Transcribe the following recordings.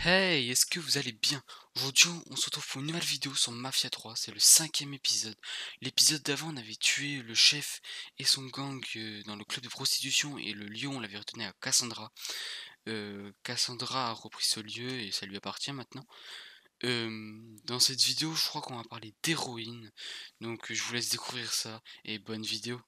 Hey, est-ce que vous allez bien? Aujourd'hui, on se retrouve pour une nouvelle vidéo sur Mafia 3, c'est le 5e épisode. L'épisode d'avant, on avait tué le chef et son gang dans le club de prostitution et le lion, on l'avait retourné à Cassandra. Cassandra a repris ce lieu et ça lui appartient maintenant. Dans cette vidéo, je crois qu'on va parler d'héroïne, donc je vous laisse découvrir ça et bonne vidéo.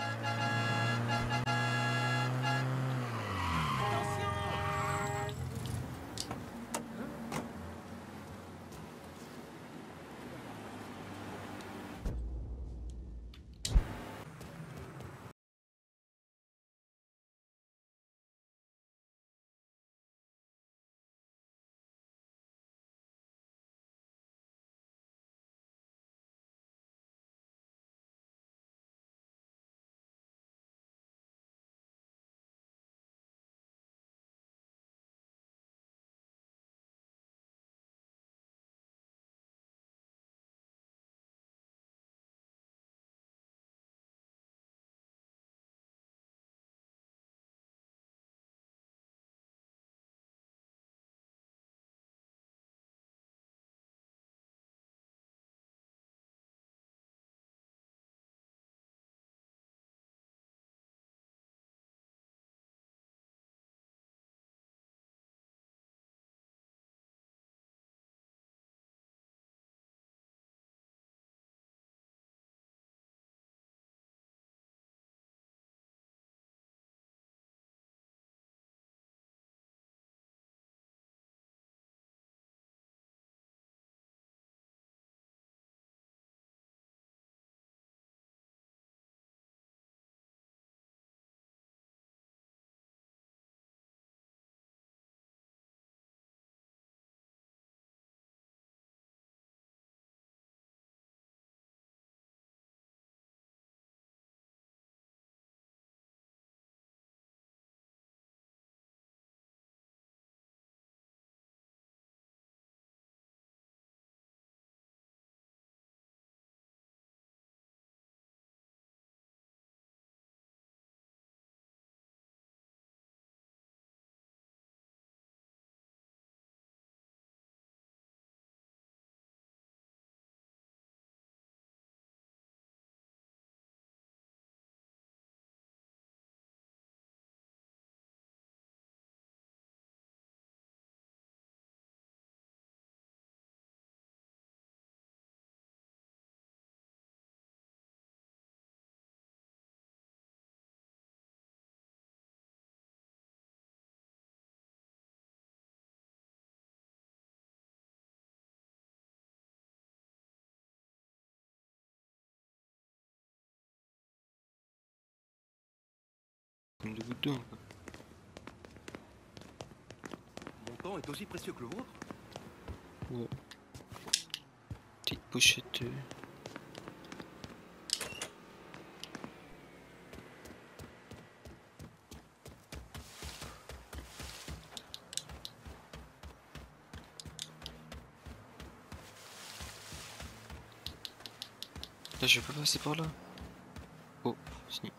Comme de gouttes d'eau, quoi. Mon temps est aussi précieux que le vôtre. Ouais. Petite pochette. Là, je vais pas passer par là. Oh, si.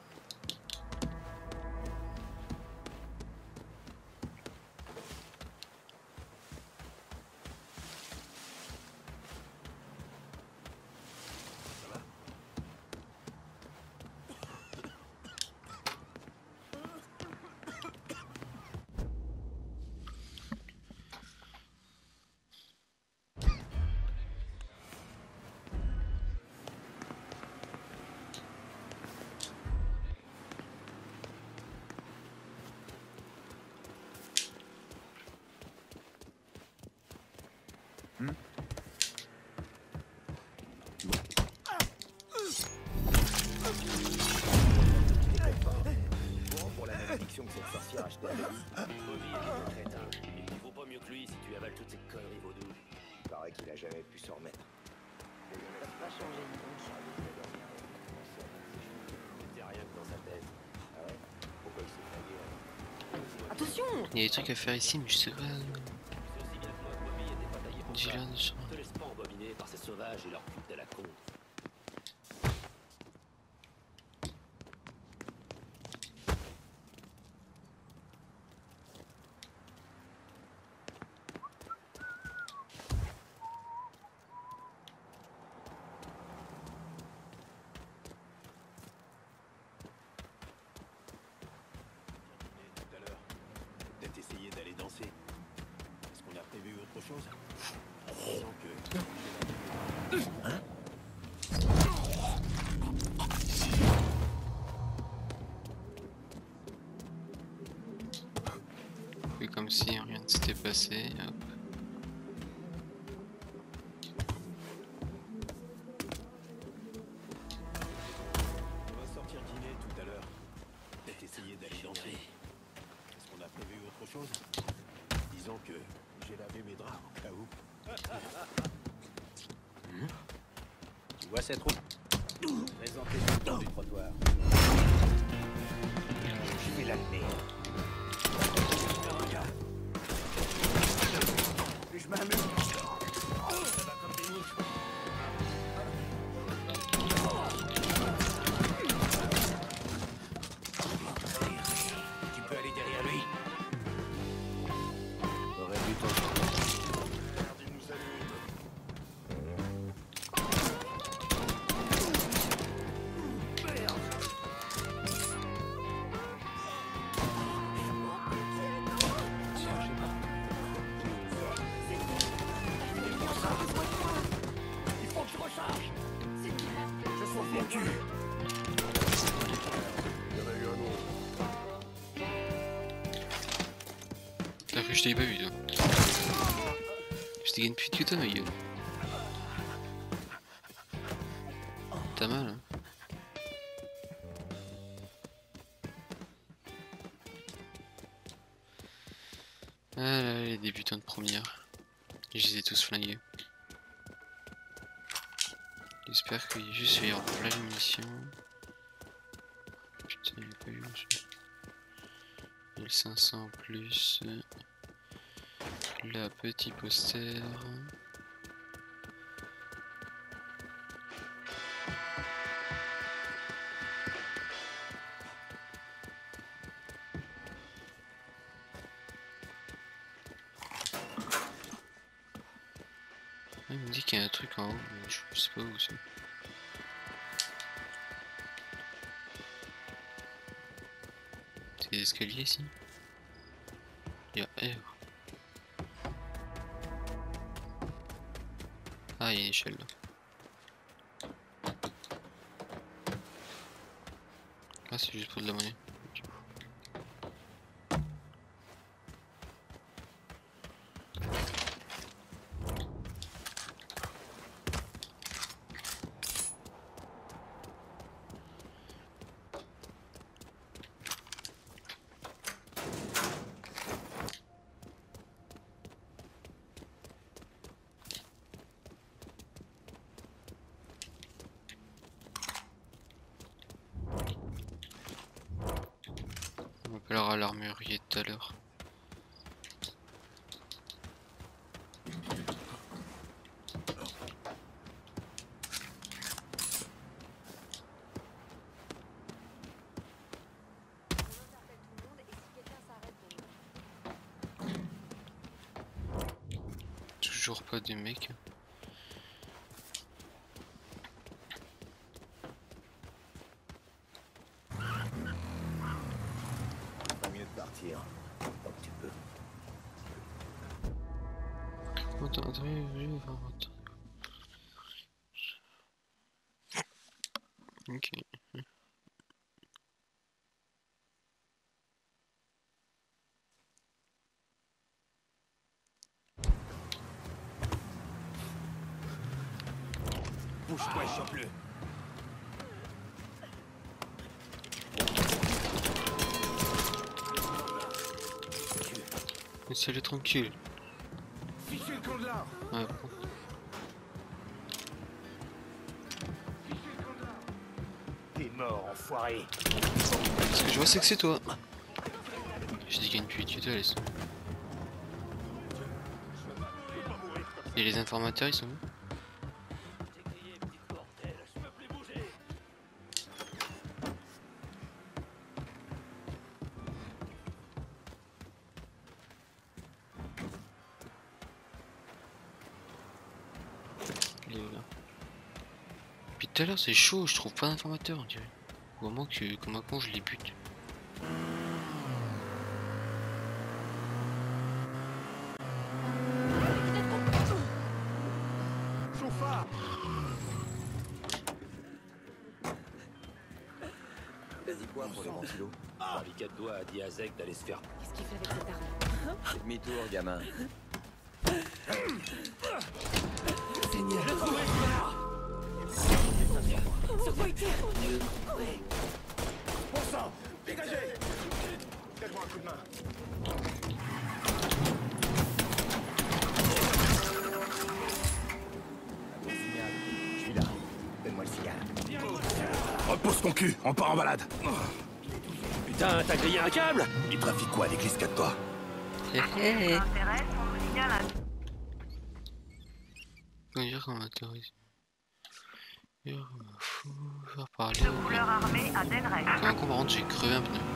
Pour la malédiction que cette sorcière achetait à Denis. Bobby est un crétin. Il vaut pas mieux que lui si tu avales toutes ces conneries vaudou. Il paraît qu'il a jamais pu s'en remettre. Pas changé, dis donc. C'est rien que dans sa tête. Ah ouais? Pourquoi il s'est fait Attention! Il y a des trucs à faire ici, mais je sais pas. C'est aussi bien que moi que Bobby était pas taillé pour J'ai ça. l'air de ça. Te laisse pas embobiner par ces sauvages et leur culte à la con. fait comme si rien ne s'était passé. Hop. On va sortir dîner tout à l'heure. Peut-être essayer d'aller danser. Est-ce qu'on a prévu autre chose? Disons que j'ai lavé mes draps au cas où. Tu vois cette route? Présentez sur le bord du trottoir. Je vais l'allumer. Je m'amuse. Ça va comme des mouches. Tu peux aller derrière lui. Aurait dû t'entendre. Merde, il nous allume. Il faut que je recharge. Je suis mon cul. Il y en a eu un autre. T'as cru que je t'avais pas vu toi. Je t'ai gagné plus vite que toi ma gueule. T'as mal hein. Ah là là, les débutants de première. Je les ai tous flingués. J'espère qu'il y a juste y avoir plein de munitions. Putain, il n'y a pas eu 1500 plus la petit poster. Ah, il me dit qu'il y a un truc en haut, mais je sais pas où c'est. C'est des escaliers ici. Il y a R. Ah, il y a une échelle là. Ah, c'est juste pour de la monnaie. On appellera l'armurier tout à l'heure. Toujours pas des mecs. Pas mieux de partir. Tant que tu peux. Attends, attends. Ok. Bouge-toi, chope-le. Laissez-le tranquille. Fichez le camp de là. Ouais, bon. T'es mort, enfoiré. Ce que je vois, c'est que c'est toi. Je dis qu'il y a une pute, toi, laisse. Et les informateurs, ils sont où? Il est là. Puis tout à l'heure, c'est chaud, je trouve pas d'informateurs, on dirait. Ou au moins que, comme un con, je les bute. Chauffard. Vas-y quoi pour les ventilos. Charlie 4 doigts a dit à Zek d'aller se faire. Qu'est-ce qu'il fait avec cette arme? Fais demi-tour, gamin. Seigneur. Sur quoi était? Bon sang, dégagez. Donne-moi un coup de main. Bon signal. Je suis là. Donne-moi le cigare. Repose ton cul, on part en balade. Putain, t'as grillé un câble? Il trafique quoi l'église 4 toi? Intéresse, on vous signale un Dire qu'on m'autorise. Dire qu'on m'a fou, faire parler. de couleur armée à Delray. Quand par contre j'ai crevé un pneu.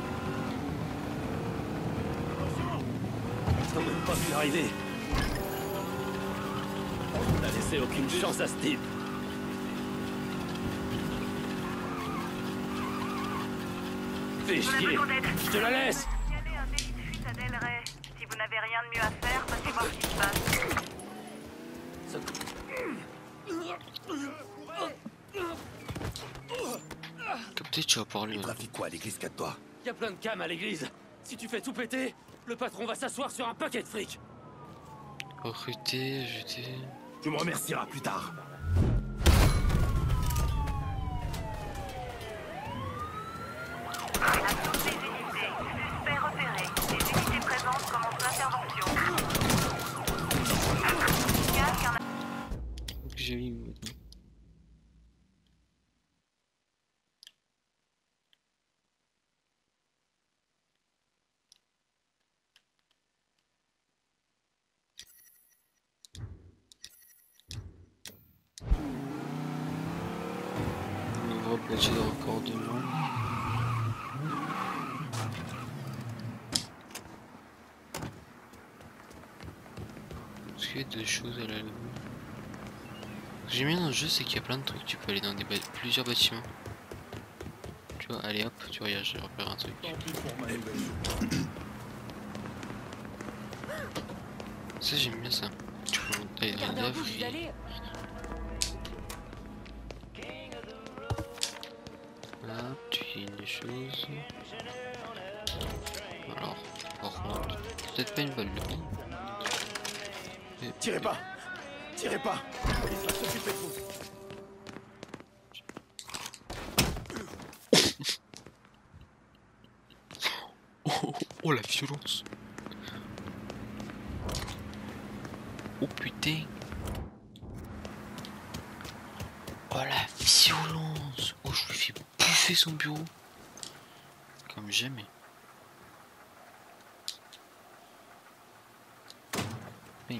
Ils ont même pas pu arriver. On n'a laissé aucune chance à ce type. Fais chier, je te la laisse. Signalez un délit de fuite à Delray. Si vous n'avez rien de mieux à faire, passez voir ce qui se passe. Capté, tu vas parler. Il trafique quoi l'église 4 toi? Y a plein de cams à l'église. Si tu fais tout péter, le patron va s'asseoir sur un paquet de fric. Recruter, jeter. Tu me remercieras plus tard. À toutes les unités, suspect repéré. Les unités présentes commencent l'intervention. Signal qu'un J'ai mis maintenant. On va placer de raccordement. Est-ce qu'il y a des choses à la levée? Ce que j'aime bien dans le jeu, c'est qu'il y a plein de trucs. Tu peux aller dans plusieurs bâtiments. Tu vois, allez hop, tu regardes, j'ai repéré un truc. Ça, j'aime bien ça. Tu peux monter dans Regardez la un peu où vous allez. Hop, tu gagnes des choses. Alors, par contre, peut-être pas une balle de vie. Tirez pas. Tirez pas. La police va s'occuper de vous. Oh la violence. Oh putain. Oh la violence. Oh je lui fais bouffer son bureau. Comme jamais. Bing.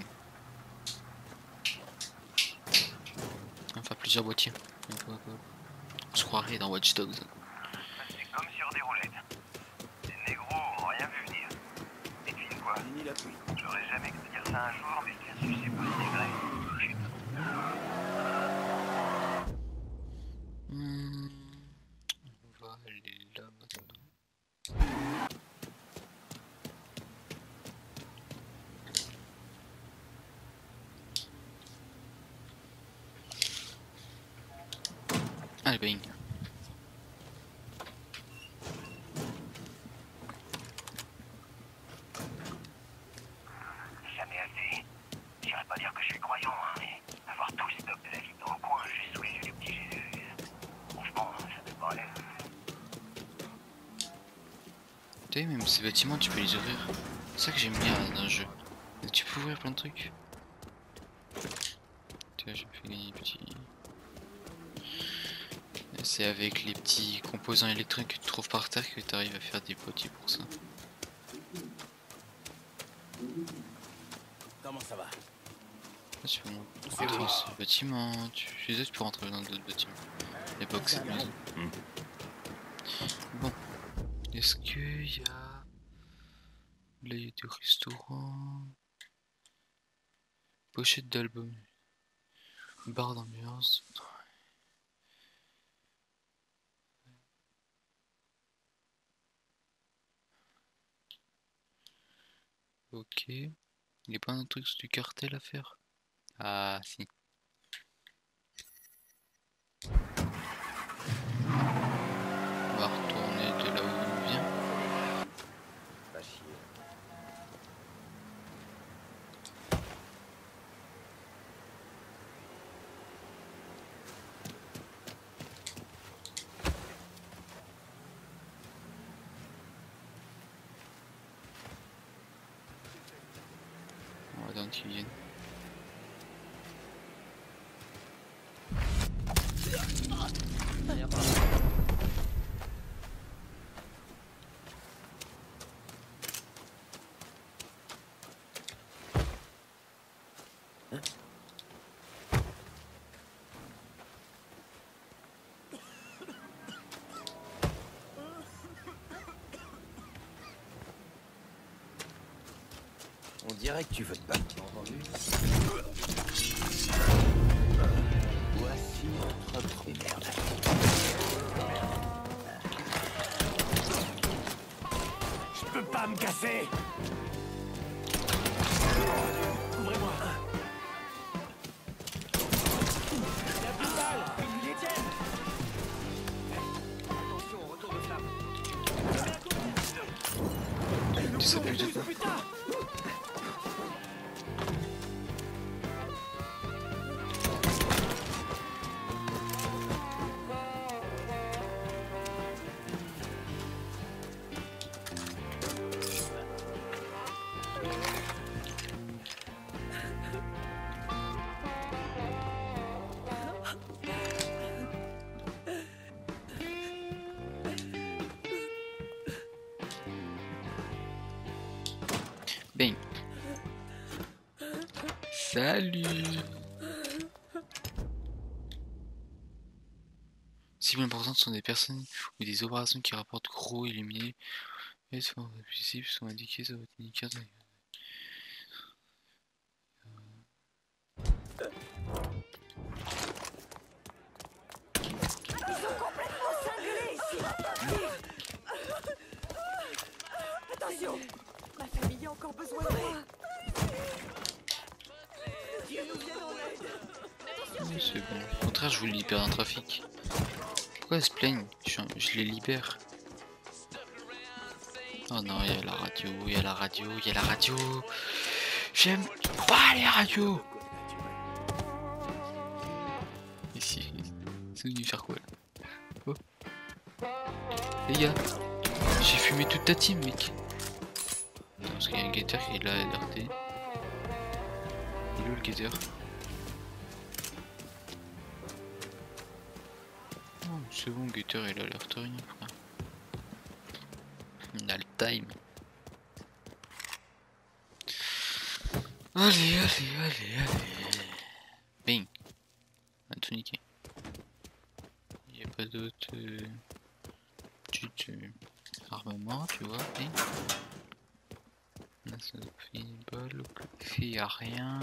Enfin plusieurs boîtiers. On se croirait dans Watch Dogs. C'est comme sur des roulettes. Les négros ont rien vu venir. Et puis quoi? Fini la pluie. J'aurais jamais cru dire ça un jour, mais bien sûr c'est pas des vrais. On va aller là maintenant. Allez, bing. Jamais assez. J'irais pas dire que je suis croyant, hein, mais avoir tout le stock de la ville dans le coin juste sous les yeux du petit Jésus. Franchement, ça peut pas aller. Tu sais, même ces bâtiments, tu peux les ouvrir. C'est ça que j'aime bien dans le jeu. Tu peux ouvrir plein de trucs. Tu vois, j'ai fait les petits. C'est avec les petits composants électriques que tu trouves par terre que tu arrives à faire des boîtiers pour ça. Comment ça va? Là, tu peux rentrer dans ce bâtiment. Je sais, tu peux rentrer dans d'autres bâtiments. Les box et maison. Bon. Est-ce qu'il y a. Là, il y a des restaurants. Pochette d'album. Bar d'ambiance. Ok. Il n'y a pas un truc du cartel à faire? Ah, si. On va retourner de là où on vient. Pas chier. attendre qu'ils viennent. On dirait que tu veux te battre, entendu? Voici notre premier merde. Je peux pas me casser. Ouvrez-moi. Attention, retour de flamme. Tu sais plus de quoi. Bang. Salut. Cibles importantes sont des personnes ou des opérations qui rapportent gros illuminés et sont visibles, sont indiquées sur votre indicateur. Attention, ma famille a encore besoin de moi. Dieu nous vienne en aide. Oui, c'est bon. Au contraire, je vous libère d'un trafic. Pourquoi ils se plaignent? Je les libère. Oh non, il y a la radio, il y a la radio, il y a la radio. J'aime pas les radios. Ici, c'est venu faire quoi là? Oh. Les gars, j'ai fumé toute ta team, mec. Non, parce qu'il y a un guetteur qui l'a alerté. Il est où le guetteur? Oh, c'est bon, guetteur il a alerté rien, frère. Il a le time. Allez, allez, allez, allez. Bing. On a tout niqué. Il n'y a pas d'autre petit armement, tu vois. Bing. Là, ça fait une balle. Il n'y a rien.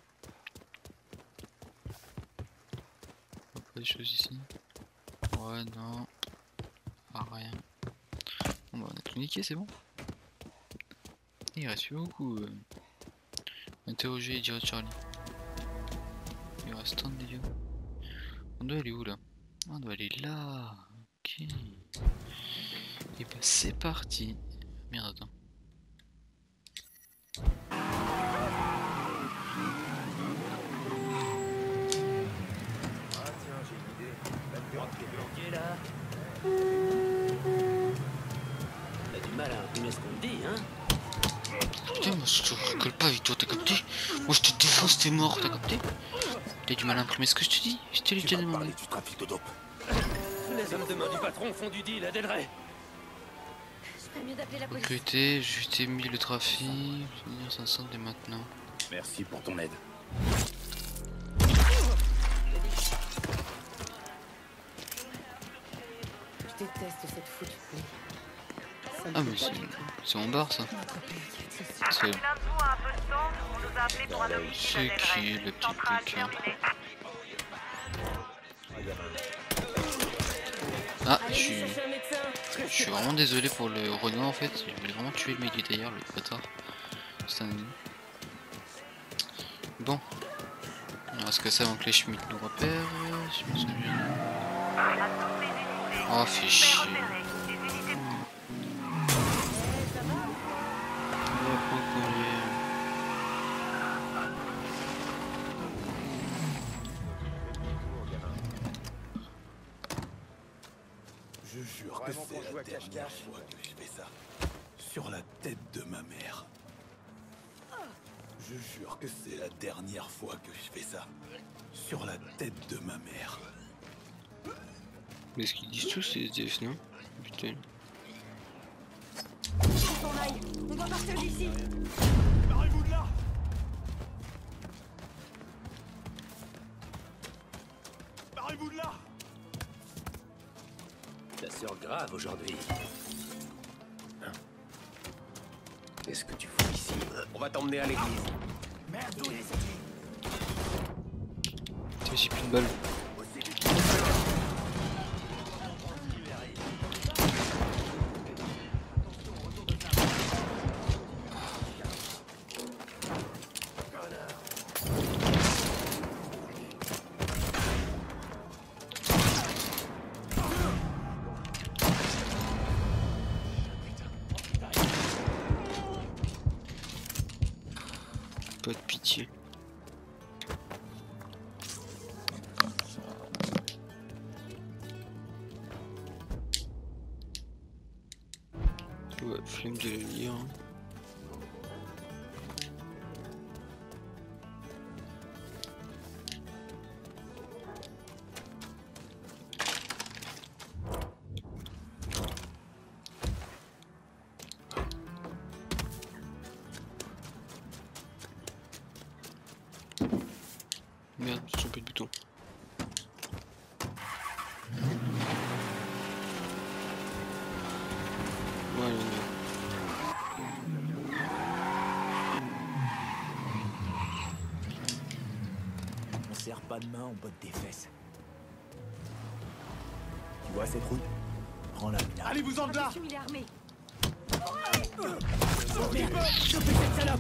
Pas de choses ici. Ouais, non. Ah, rien. Bon, bah, on a tout niqué, c'est bon. Il reste plus beaucoup. Interroger et dire à Charlie. Il reste un des gars. On doit aller où là? On doit aller là. Ok. Et bah c'est parti. Merde, attends. Ah tiens, j'ai une idée. La puante qui est bloquée là. T'as du mal à imprimer ce qu'on te dit, hein? Putain, moi je te rigole pas avec toi, t'as capté? Moi je te défonce, t'es mort, t'as capté? T'as du mal à imprimer ce que je te dis? Je te l'ai Tu déjà vas me demandé. parler du trafic de dope. Les hommes de main du patron font du deal à Delray. Je ferais mieux d'appeler la police. Recruter, je t'ai mis le trafic, finir 500 dès maintenant. Merci pour ton aide. Je déteste cette foutue pluie. Ça me Ah plaît mais pas du tout. c'est mon bar ça. Notre pays qui est de C'est Si l'un de vous a un peu de temps, on nous a appelé pour un homicide à c'est qui Delray. le petit Centrale coquin? terminée. Ah, Allez, chercher un médecin. je suis vraiment désolé pour le Renoir en fait. Je voulais vraiment tuer le mec du tailleur, le bâtard. C'est un... Bon. Il reste que ça avant que les Schmitt nous repèrent. Je me souviens. À toutes les unités. Oh, fais Fait chier. repérer. Les unités Je jure que c'est la dernière fois que je fais ça. Sur la tête de ma mère. Je jure que c'est la dernière fois que je fais ça. Sur la tête de ma mère. Mais ce qu'ils disent tous, c'est SDF, non? Putain. Faut qu'on aille. On doit partir d'ici. Barrez-vous de là! Barrez-vous de là! Ta sœur grave aujourd'hui. Hein? Qu'est-ce que tu fous ici? On va t'emmener à l'église. Putain, j'ai plus de balles. Pas de pitié. Ouais, flemme de le lire. Merde, j'ai trompé de bouton. Voilà. On serre pas de main, on botte des fesses. Tu vois cette route? Prends-la, Mina. Allez-vous-en de là! Attention, il est armé. Chopez cette salope!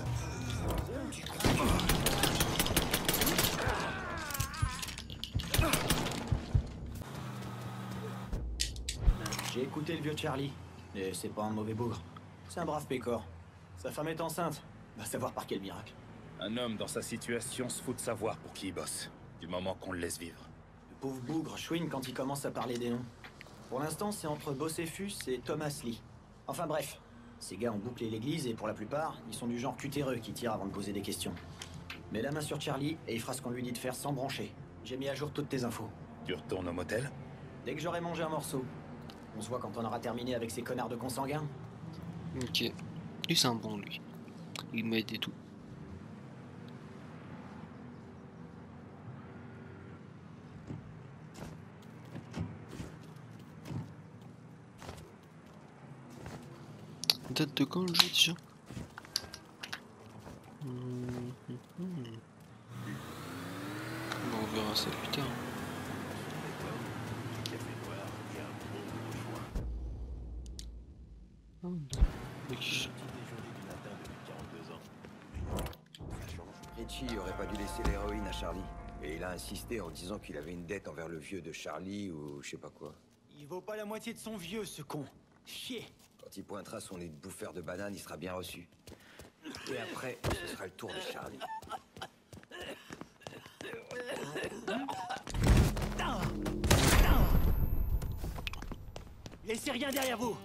J'ai écouté le vieux Charlie, et c'est pas un mauvais bougre. C'est un brave pécor. Sa femme est enceinte. Va savoir par quel miracle. Un homme dans sa situation se fout de savoir pour qui il bosse. Du moment qu'on le laisse vivre. Le pauvre bougre chouine quand il commence à parler des noms. Pour l'instant, c'est entre Bossefus et Thomas Lee. Enfin bref, ces gars ont bouclé l'église et pour la plupart, ils sont du genre cutéreux qui tirent avant de poser des questions. Mets la main sur Charlie et il fera ce qu'on lui dit de faire sans broncher. J'ai mis à jour toutes tes infos. Tu retournes au motel? Dès que j'aurai mangé un morceau. On se voit quand on aura terminé avec ces connards de consanguins. Ok. Lui, c'est un bon, lui. Il m'aide et tout. Date de quand le jeu déjà? Bon, on verra ça plus tard. Oh, ok. Richie aurait pas dû laisser l'héroïne à Charlie. Et il a insisté en disant qu'il avait une dette envers le vieux de Charlie ou je sais pas quoi. Il vaut pas la moitié de son vieux, ce con. Chier. Quand il pointera son nez de bouffeur de banane, il sera bien reçu. Et après, ce sera le tour de Charlie. Laissez rien derrière vous.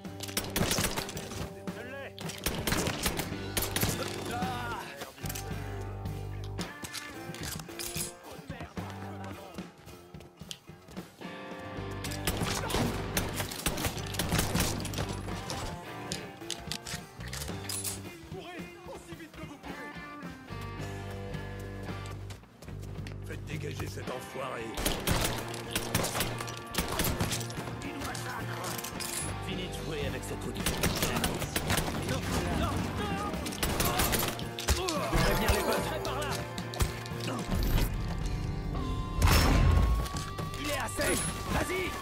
Faites dégager cet enfoiré. Fini de jouer avec cette route. Prévenir les potes. Par là. Il est assez. Vas-y.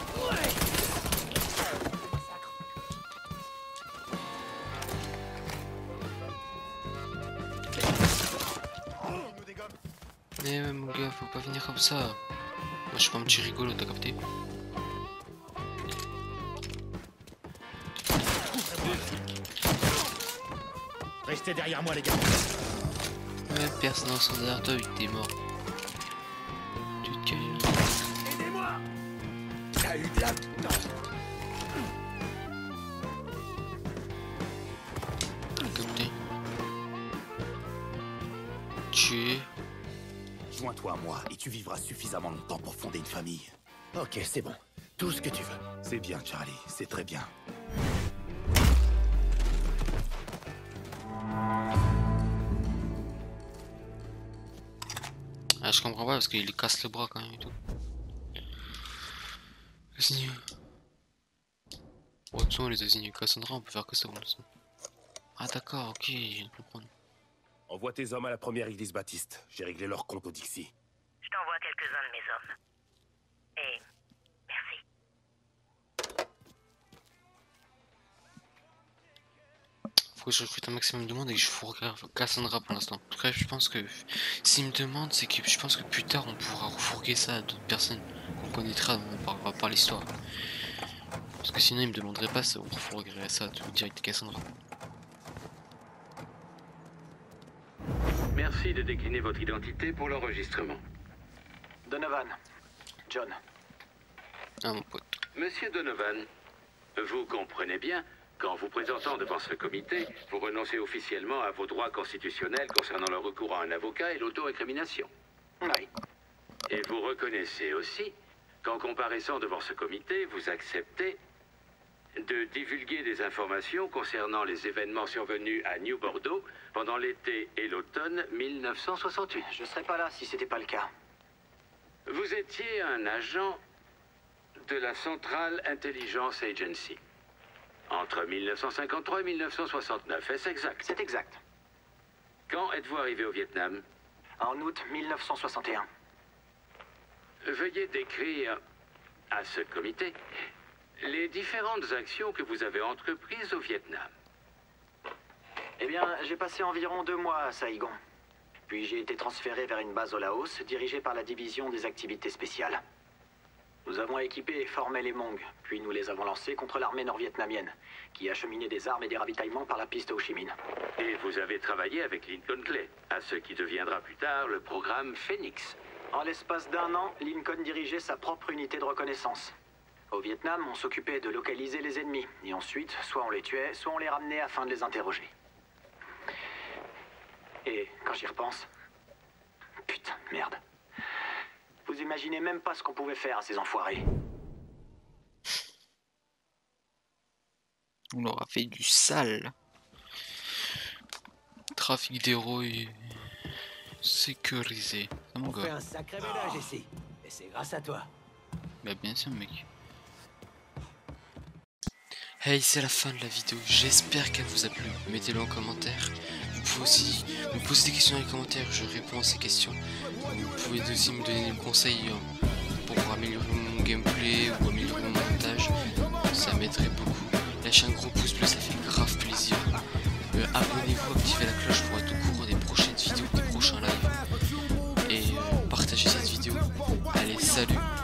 Eh ouais, mon gars, faut pas venir comme ça. Moi, je suis pas un petit rigolo, t'as capté? Restez derrière moi, les gars. Ouais, personne n'en sort derrière toi vu que t'es mort. Tu te caches. Aidez-moi! T'as eu de la... Capté. tuer. Joins-toi à moi et tu vivras suffisamment longtemps pour fonder une famille. Ok, c'est bon. Tout ce que tu veux. C'est bien, Charlie. C'est très bien. Ah, je comprends pas parce qu'il casse le bras quand même et tout. Cassini. Oh, de toute façon, les Asignes Cassandra, on peut faire que ça pour l'instant. Ah, d'accord, ok, je viens de comprendre. Envoie tes hommes à la première église baptiste. J'ai réglé leur compte au Dixie. Je t'envoie quelques-uns de mes hommes. Et merci. Faut que je recrute un maximum de monde et que je fourgue Cassandra pour l'instant. En tout cas, je pense que s'il me demande, c'est que je pense que plus tard on pourra refourguer ça à d'autres personnes qu'on connaîtra par l'histoire. Parce que sinon il me demanderait pas, on refourguerait ça direct Cassandra. Merci de décliner votre identité pour l'enregistrement. Donovan. John. Ah, mon pote. Monsieur Donovan, vous comprenez bien qu'en vous présentant devant ce comité, vous renoncez officiellement à vos droits constitutionnels concernant le recours à un avocat et l'auto-incrimination. Oui. Et vous reconnaissez aussi qu'en comparaissant devant ce comité, vous acceptez de divulguer des informations concernant les événements survenus à New Bordeaux pendant l'été et l'automne 1968. Je serais pas là si c'était pas le cas. Vous étiez un agent de la Central Intelligence Agency entre 1953 et 1969, est-ce exact? C'est exact. Quand êtes-vous arrivé au Vietnam? En août 1961. Veuillez décrire à ce comité les différentes actions que vous avez entreprises au Vietnam. Eh bien, j'ai passé environ 2 mois à Saigon. Puis j'ai été transféré vers une base au Laos, dirigée par la division des activités spéciales. Nous avons équipé et formé les Hmong, puis nous les avons lancés contre l'armée nord-vietnamienne, qui acheminait des armes et des ravitaillements par la piste Ho Chi Minh. Et vous avez travaillé avec Lincoln Clay, à ce qui deviendra plus tard le programme Phoenix. En l'espace d'1 an, Lincoln dirigeait sa propre unité de reconnaissance. Au Vietnam, on s'occupait de localiser les ennemis, et ensuite, soit on les tuait, soit on les ramenait afin de les interroger. Et quand j'y repense... Putain, merde. Vous imaginez même pas ce qu'on pouvait faire à ces enfoirés. On leur a fait du sale. Trafic d'héros sécurisé. Ah, mon On fait gars. un sacré ménage ici. Et c'est grâce à toi. Bah bien sûr mec. Hey, c'est la fin de la vidéo, j'espère qu'elle vous a plu, mettez-le en commentaire. Vous pouvez aussi me poser des questions dans les commentaires, je réponds à ces questions. Vous pouvez aussi me donner des conseils pour améliorer mon gameplay ou améliorer mon montage, ça m'aiderait beaucoup. Lâchez un gros pouce bleu, ça fait grave plaisir. Abonnez-vous, activez la cloche pour être au courant des prochaines vidéos, des prochains lives. Et partagez cette vidéo. Allez, salut!